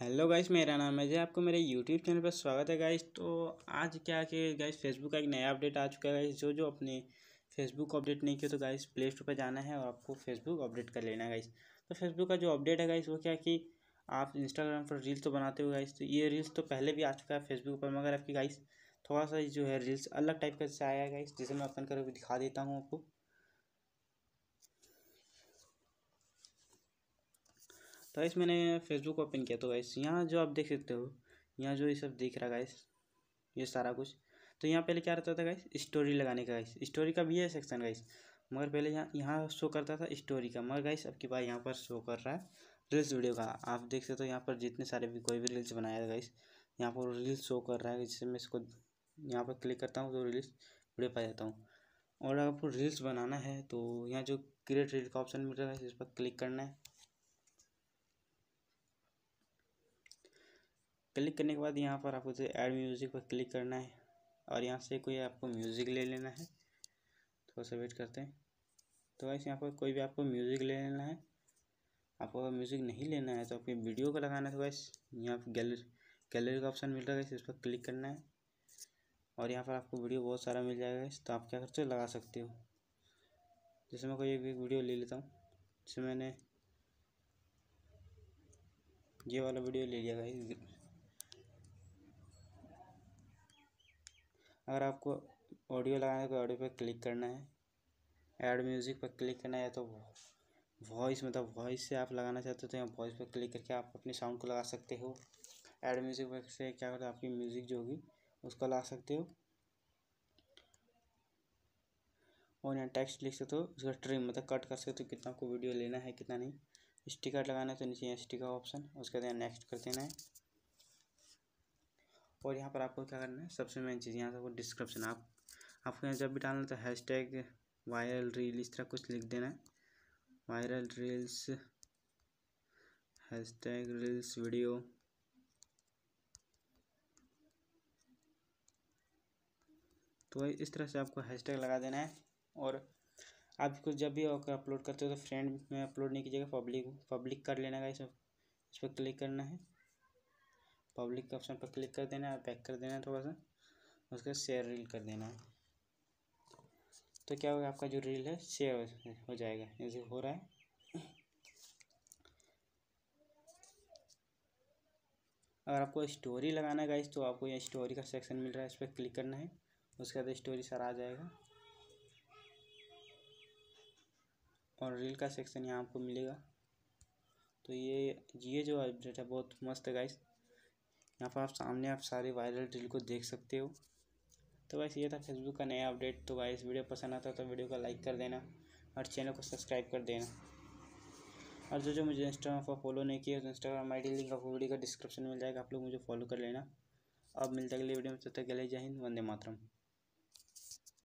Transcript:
Hello guys, मेरा नाम है जय। आपको मेरे यूट्यूब चैनल पर स्वागत है गाइस। तो आज क्या कि गाइस फेसबुक का एक नया अपडेट आ चुका है गाइस। जो अपने फेसबुक को अपडेट नहीं किया तो गाइस प्ले स्टोर पर जाना है और आपको फेसबुक अपडेट कर लेना है गाइस। तो फेसबुक का जो अपडेट है गाइस वो क्या कि आप इंस्टाग्राम पर रील्स तो बनाते हो गाइस, तो ये रील्स तो पहले भी आ चुका है फेसबुक पर, मगर आपकी गाइस थोड़ा सा जो है रील्स अलग टाइप का से आया है गाइस, जिसे मैं ओपन करके दिखा देता हूँ आपको। तो गाइस मैंने फेसबुक ओपन किया तो गाइस यहाँ जो आप देख सकते हो, यहाँ जो ये सब दिख रहा है गाइस, ये सारा कुछ। तो यहाँ पहले क्या रहता था गाइस, स्टोरी लगाने का गाइस, स्टोरी का भी है सेक्शन गाइस। मगर पहले यहाँ यहाँ शो करता था स्टोरी का, मगर गाइस अब की बार यहाँ पर शो कर रहा है रील्स वीडियो का। आप देख सकते हो यहाँ पर जितने सारे भी कोई भी रील्स बनाया है गाइस, यहाँ पर रील्स शो कर रहा है। जिससे मैं इसको यहाँ पर क्लिक करता हूँ तो रील्स वीडियो पा जाता हूँ। और अगर आपको रील्स बनाना है तो यहाँ जो क्रिएट रील का ऑप्शन मिल रहा है इस पर क्लिक करना है। क्लिक करने के बाद यहाँ पर आपको ऐड म्यूज़िक पर क्लिक करना है और यहाँ से कोई आपको म्यूज़िक ले लेना है। थोड़ा सा वेट करते हैं। तो वैसे यहाँ पर कोई भी आपको म्यूज़िक ले लेना है। आपको अगर म्यूज़िक नहीं लेना है तो आपकी वीडियो को लगाना है। तो वैसे यहाँ पर गैलरी का ऑप्शन मिल रहा है, इस पर क्लिक करना है और यहाँ पर आपको वीडियो बहुत सारा मिल जाएगा। तो आप क्या करते हो, लगा सकते हो। जैसे मैं कोई एक वीडियो ले लेता हूँ, जैसे मैंने ये वाला वीडियो ले लिया गाइस। अगर आपको ऑडियो लगाना है तो ऑडियो पर क्लिक करना है, ऐड म्यूज़िक पर क्लिक करना है। तो वॉइस मतलब वॉइस से आप लगाना चाहते हो तो यहाँ वॉइस पर क्लिक करके आप अपने साउंड को लगा सकते हो। ऐड म्यूज़िक पर से क्या करते हो, आपकी म्यूज़िक जो होगी उसको लगा सकते हो। और यहाँ टेक्स्ट लिख सकते हो, उसका ट्रिम मतलब कट कर सकते हो कितना आपको वीडियो लेना है कितना नहीं। स्टिकर लगाना है तो नीचे यहाँ स्टिकर ऑप्शन, उसके बाद यहाँ नेक्स्ट कर देना है। और यहाँ पर आपको क्या करना है, सबसे मेन चीज़ यहाँ से डिस्क्रिप्शन। आपको यहाँ जब भी डालना तो हैशटैग वायरल रील इस तरह कुछ लिख देना है। Viral reels hashtag reels video. तो इस तरह से आपको हैशटैग लगा देना है। और आपको जब भी अपलोड करते हो तो फ्रेंड में अपलोड नहीं कीजिएगा, पब्लिक कर लेना है। इस पर क्लिक करना है, पब्लिक के ऑप्शन पर क्लिक कर देना है, बैक कर देना है थोड़ा सा, उसका शेयर रील कर देना है। तो क्या होगा, आपका जो रील है शेयर हो जाएगा, जैसे हो रहा है। अगर आपको स्टोरी लगाना है गाइस तो आपको ये स्टोरी का सेक्शन मिल रहा है, इस पर क्लिक करना है। उसके बाद स्टोरी सारा आ जाएगा और रील का सेक्शन यहाँ आपको मिलेगा। तो ये जो अपडेट है बहुत मस्त है गाइस। यहाँ पर आप सामने आप सारे वायरल रील को देख सकते हो। तो गाइस ये था फेसबुक का नया अपडेट। तो गाइस वीडियो पसंद आता है तो वीडियो को लाइक कर देना और चैनल को सब्सक्राइब कर देना। और जो मुझे इंस्टाग्राम पर फॉलो नहीं किया तो इंस्टाग्राम ID लिंक आपको वीडियो का डिस्क्रिप्शन में मिल जाएगा, आप लोग मुझे फॉलो कर लेना। अब मिलते हैं अगले वीडियो में, तब तक के लिए जय हिंद, वंदे मातरम।